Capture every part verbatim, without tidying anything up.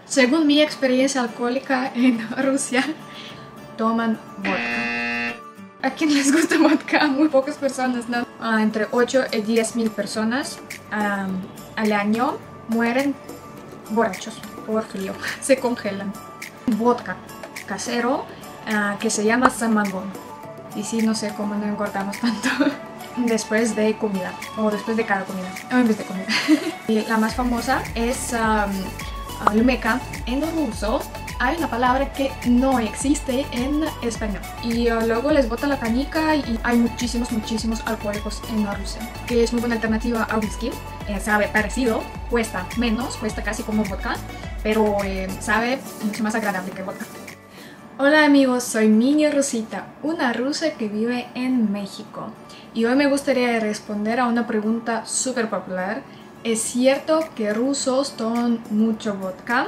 Según mi experiencia alcohólica en Rusia, toman vodka. ¿A quién les gusta vodka? Muy pocas personas, ¿no? Uh, entre ocho y diez mil personas um, al año mueren borrachos por frío, se congelan. Vodka casero uh, que se llama samogón. Y sí, no sé cómo no engordamos tanto después de comida, o después de cada comida, o en vez de comida. Y la más famosa es um, lumeka. En ruso hay una palabra que no existe en español. Y uh, luego les bota la canica y hay muchísimos, muchísimos alcohólicos en Rusia, que es muy buena alternativa a whisky. Eh, sabe parecido, cuesta menos, cuesta casi como vodka, pero eh, sabe mucho más agradable que vodka. Hola amigos, soy Mini Rosita, una rusa que vive en México. Y hoy me gustaría responder a una pregunta súper popular. ¿Es cierto que rusos toman mucho vodka?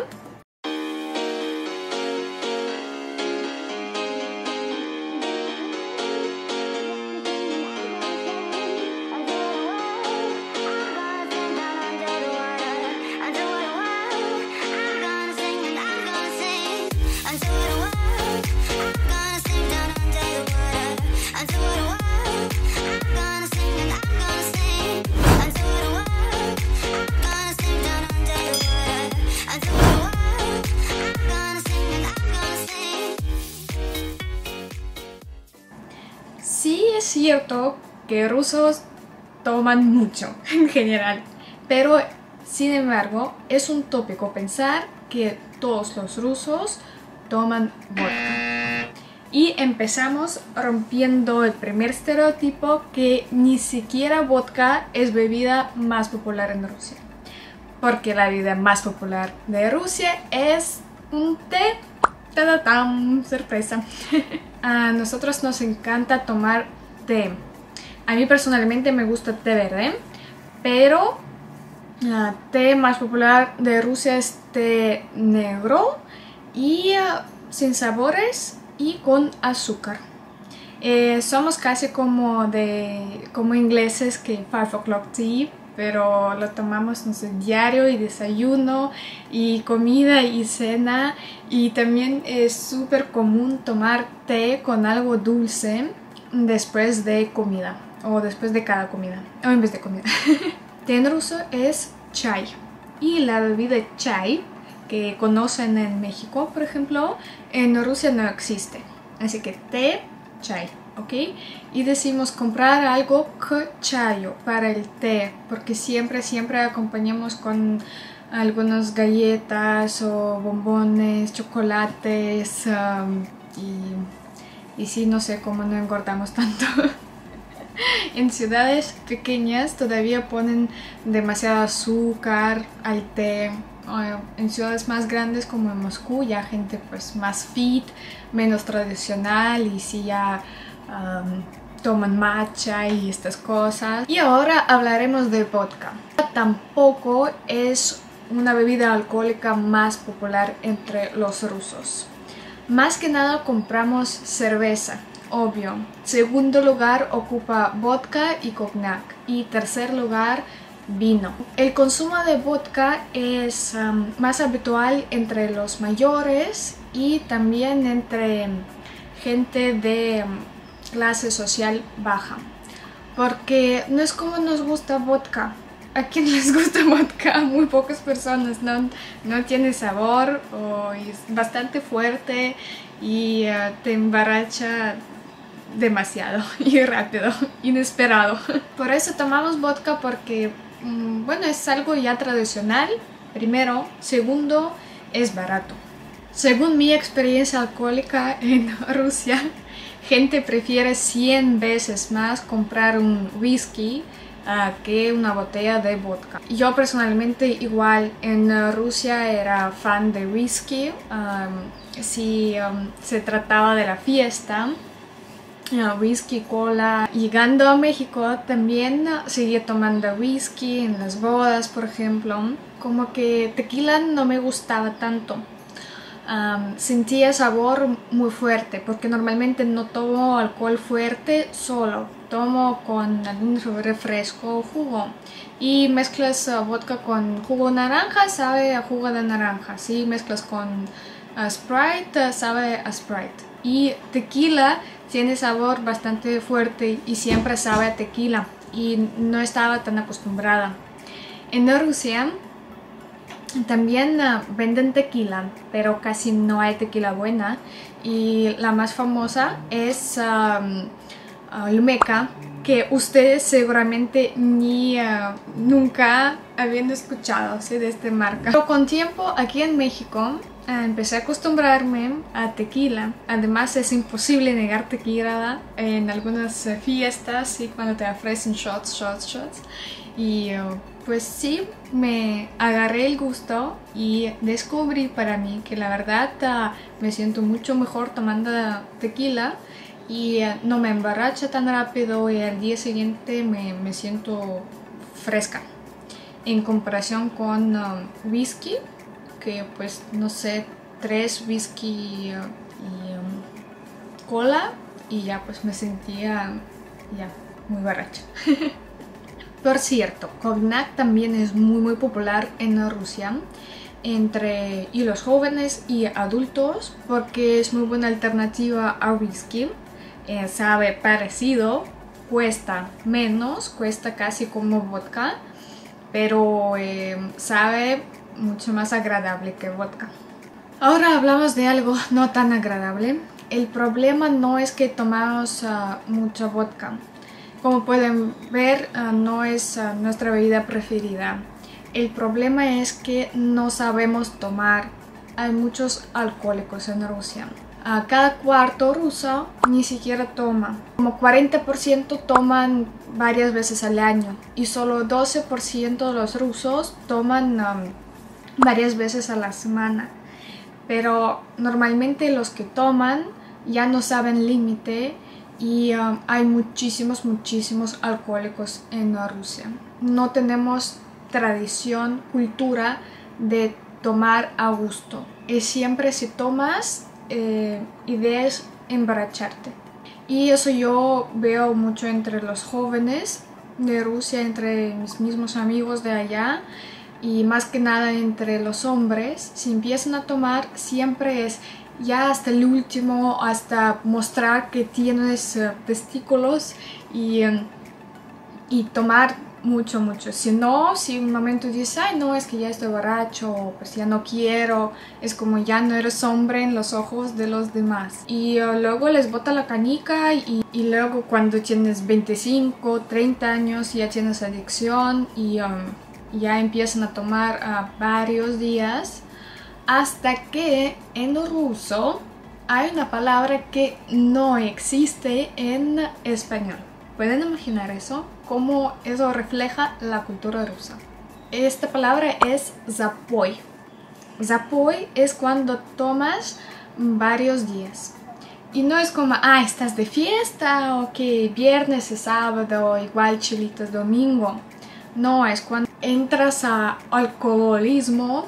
Sí es cierto que rusos toman mucho en general, pero sin embargo es un tópico pensar que todos los rusos toman vodka. Y empezamos rompiendo el primer estereotipo, que ni siquiera vodka es bebida más popular en Rusia, porque la bebida más popular de Rusia es un té. ¡Tadam! Sorpresa. A nosotros nos encanta tomar té. A mí personalmente me gusta té verde, pero el té más popular de Rusia es té negro y uh, sin sabores y con azúcar. Eh, somos casi como de como ingleses que five o'clock tea, pero lo tomamos, no sé, diario, y desayuno y comida y cena. Y también es súper común tomar té con algo dulce después de comida, o después de cada comida, o en vez de comida. Té en ruso es chai, y la bebida chai que conocen en México, por ejemplo, en Rusia no existe. Así que té, chai. ¿Ok? Y decimos comprar algo que chayo para el té, porque siempre, siempre acompañamos con algunas galletas o bombones, chocolates, um, y, y sí, no sé cómo no engordamos tanto. En ciudades pequeñas todavía ponen demasiado azúcar al té. En ciudades más grandes como en Moscú ya gente pues más fit, menos tradicional, y sí ya Um, toman matcha y estas cosas. Y ahora hablaremos de vodka. Tampoco es una bebida alcohólica más popular entre los rusos. Más que nada compramos cerveza, obvio. Segundo lugar ocupa vodka y cognac. Y tercer lugar, vino. El consumo de vodka es um, más habitual entre los mayores y también entre gente de um, clase social baja, porque no es como nos gusta vodka. ¿A quién les gusta vodka? Muy pocas personas. No, no tiene sabor, o es bastante fuerte y uh, te emborracha demasiado y rápido, inesperado. Por eso tomamos vodka, porque um, bueno, es algo ya tradicional, primero. Segundo, es barato. Según mi experiencia alcohólica en Rusia, gente prefiere cien veces más comprar un whisky uh, que una botella de vodka. Yo personalmente igual en uh, Rusia era fan de whisky. Um, si um, se trataba de la fiesta, uh, whisky, cola. Llegando a México también uh, seguía tomando whisky en las bodas, por ejemplo. Como que tequila no me gustaba tanto. Um, sentía sabor muy fuerte, porque normalmente no tomo alcohol fuerte solo, tomo con algún refresco o jugo. Y mezclas uh, vodka con jugo de naranja, sabe a jugo de naranja. Si mezclas con uh, Sprite, uh, sabe a Sprite. Y tequila tiene sabor bastante fuerte y siempre sabe a tequila. Y no estaba tan acostumbrada. En Rusia también uh, venden tequila, pero casi no hay tequila buena. Y la más famosa es um, uh, Lumeka, que ustedes seguramente ni uh, nunca habían escuchado, ¿sí?, de esta marca. Pero con tiempo aquí en México uh, empecé a acostumbrarme a tequila. Además es imposible negar tequila en algunas uh, fiestas, ¿sí?, cuando te ofrecen shots, shots, shots. Y uh, pues sí, me agarré el gusto y descubrí para mí que la verdad uh, me siento mucho mejor tomando tequila y uh, no me emborracha tan rápido y al día siguiente me, me siento fresca en comparación con uh, whisky, que pues no sé, tres whisky uh, y um, cola y ya pues me sentía ya muy borracha. Por cierto, cognac también es muy muy popular en Rusia entre y los jóvenes y adultos porque es muy buena alternativa a whisky. Eh, sabe parecido, cuesta menos, cuesta casi como vodka, pero eh, sabe mucho más agradable que vodka. Ahora hablamos de algo no tan agradable. El problema no es que tomamos uh, mucha vodka. Como pueden ver, uh, no es uh, nuestra bebida preferida. El problema es que no sabemos tomar. Hay muchos alcohólicos en Rusia. Uh, cada cuarto ruso ni siquiera toma. Como cuarenta por ciento toman varias veces al año. Y solo doce por ciento de los rusos toman um, varias veces a la semana. Pero normalmente los que toman ya no saben límite. Y um, hay muchísimos, muchísimos alcohólicos en Rusia. No tenemos tradición, cultura de tomar a gusto. Y siempre si tomas, eh, idea es emborracharte. Y eso yo veo mucho entre los jóvenes de Rusia, entre mis mismos amigos de allá. Y más que nada entre los hombres. Si empiezan a tomar, siempre es ya hasta el último, hasta mostrar que tienes uh, testículos y, um, y tomar mucho, mucho. Si no, si un momento dices, ay no, es que ya estoy borracho, pues ya no quiero, es como ya no eres hombre en los ojos de los demás. Y uh, luego les bota la canica y, y luego cuando tienes veinticinco, treinta años ya tienes adicción y um, ya empiezan a tomar uh, varios días. Hasta que en ruso hay una palabra que no existe en español. ¿Pueden imaginar eso? ¿Cómo eso refleja la cultura rusa? Esta palabra es zapoy. Zapoy es cuando tomas varios días. Y no es como, ah, estás de fiesta o que viernes y sábado, igual chilitos domingo. No, es cuando entras a alcoholismo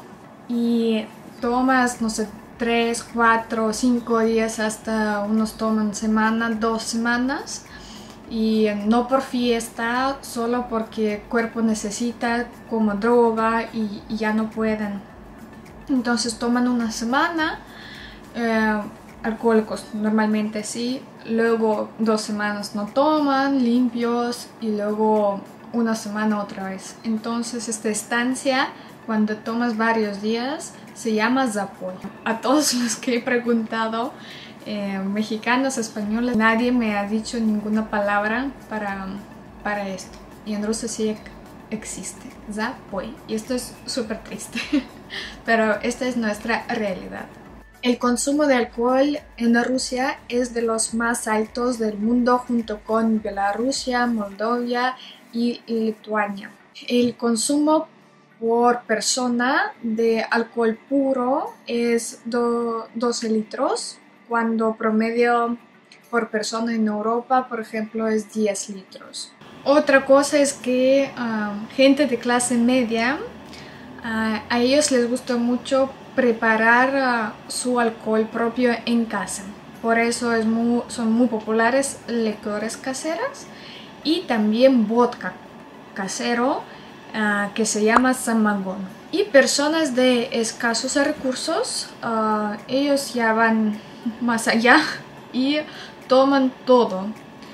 y tomas, no sé, tres, cuatro, cinco días, hasta unos toman semana, dos semanas. Y no por fiesta, solo porque el cuerpo necesita como droga y, y ya no pueden. Entonces toman una semana, eh, alcohólicos normalmente sí, luego dos semanas no toman, limpios, y luego una semana otra vez. Entonces esta estancia, cuando tomas varios días, se llama zapoy. A todos los que he preguntado, eh, mexicanos, españoles, nadie me ha dicho ninguna palabra para, para esto. Y en Rusia sí existe, zapoy. Y esto es súper triste, pero esta es nuestra realidad. El consumo de alcohol en Rusia es de los más altos del mundo, junto con Bielorrusia, Moldavia y Lituania. El consumo por persona de alcohol puro es do, doce litros, cuando promedio por persona en Europa, por ejemplo, es diez litros. Otra cosa es que uh, gente de clase media, uh, a ellos les gusta mucho preparar uh, su alcohol propio en casa. por eso es muy, son muy populares licores caseras y también vodka casero uh, que se llama samagón. Y personas de escasos recursos, uh, ellos ya van más allá y toman todo.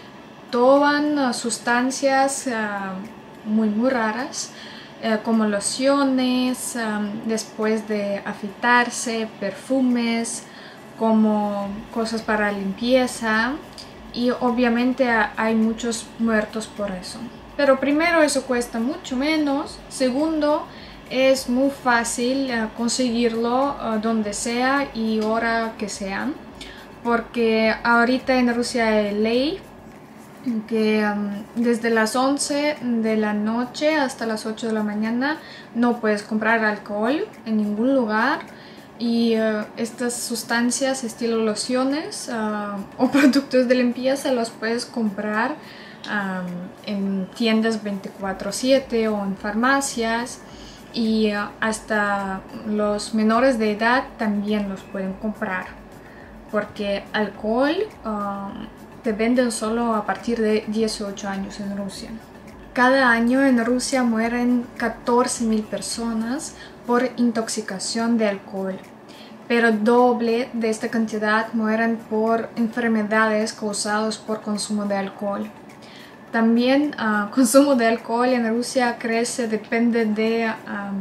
Toman uh, sustancias uh, muy muy raras, uh, como lociones, um, después de afeitarse, perfumes, como cosas para limpieza, y obviamente uh, hay muchos muertos por eso. Pero primero, eso cuesta mucho menos. Segundo, es muy fácil uh, conseguirlo uh, donde sea y hora que sea, porque ahorita en Rusia hay ley que um, desde las once de la noche hasta las ocho de la mañana no puedes comprar alcohol en ningún lugar, y uh, estas sustancias estilo lociones uh, o productos de limpieza los puedes comprar um, en tiendas veinticuatro siete o en farmacias, y uh, hasta los menores de edad también los pueden comprar, porque alcohol um, te venden solo a partir de dieciocho años en Rusia. Cada año en Rusia mueren catorce mil personas por intoxicación de alcohol, pero doble de esta cantidad mueren por enfermedades causadas por consumo de alcohol. También el uh, consumo de alcohol en Rusia crece, depende de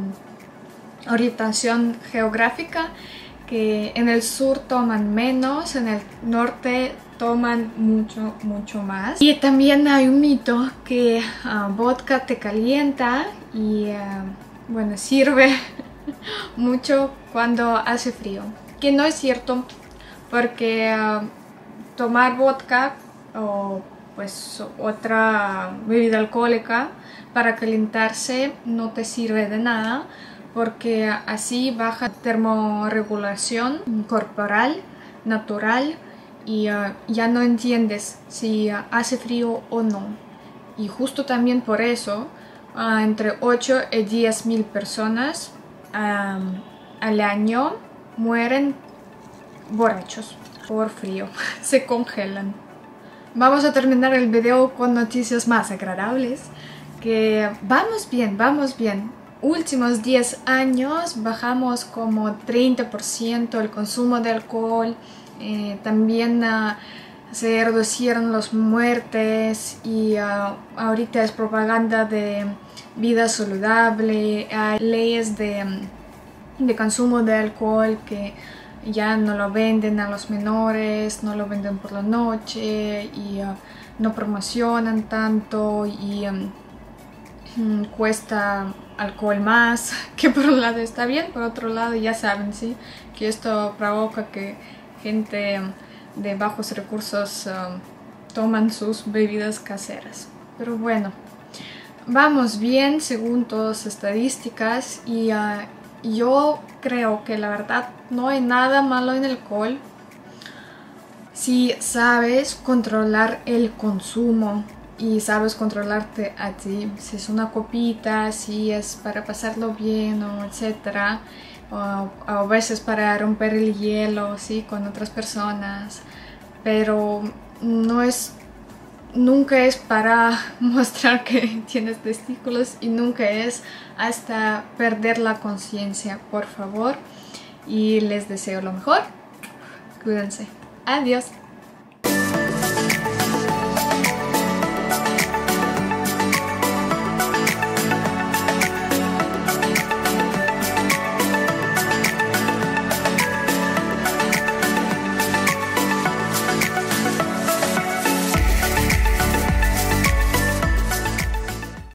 um, orientación geográfica, que en el sur toman menos, en el norte toman mucho, mucho más. Y también hay un mito que uh, vodka te calienta y uh, bueno, sirve mucho cuando hace frío, que no es cierto, porque uh, tomar vodka o pues otra bebida alcohólica para calentarse no te sirve de nada, porque así baja termorregulación corporal natural y uh, ya no entiendes si uh, hace frío o no. Y justo también por eso uh, entre ocho y diez mil personas um, al año mueren borrachos por frío, se congelan. Vamos a terminar el video con noticias más agradables, que vamos bien, vamos bien. Últimos diez años bajamos como treinta por ciento el consumo de alcohol, eh, también uh, se reducieron las muertes, y uh, ahorita es propaganda de vida saludable, hay leyes de, de consumo de alcohol que ya no lo venden a los menores, no lo venden por la noche y uh, no promocionan tanto, y um, cuesta alcohol más, que por un lado está bien, por otro lado ya saben, ¿sí?, que esto provoca que gente de bajos recursos um, toman sus bebidas caseras. Pero bueno, vamos bien según todas las estadísticas, y uh, yo creo que la verdad no hay nada malo en el alcohol si sabes controlar el consumo y sabes controlarte a ti. Si es una copita, si es para pasarlo bien, o etcétera, o a veces para romper el hielo, ¿sí?, con otras personas, pero no es, nunca es para mostrar que tienes testículos, y nunca es hasta perder la conciencia, por favor, y les deseo lo mejor. Cuídense. Adiós.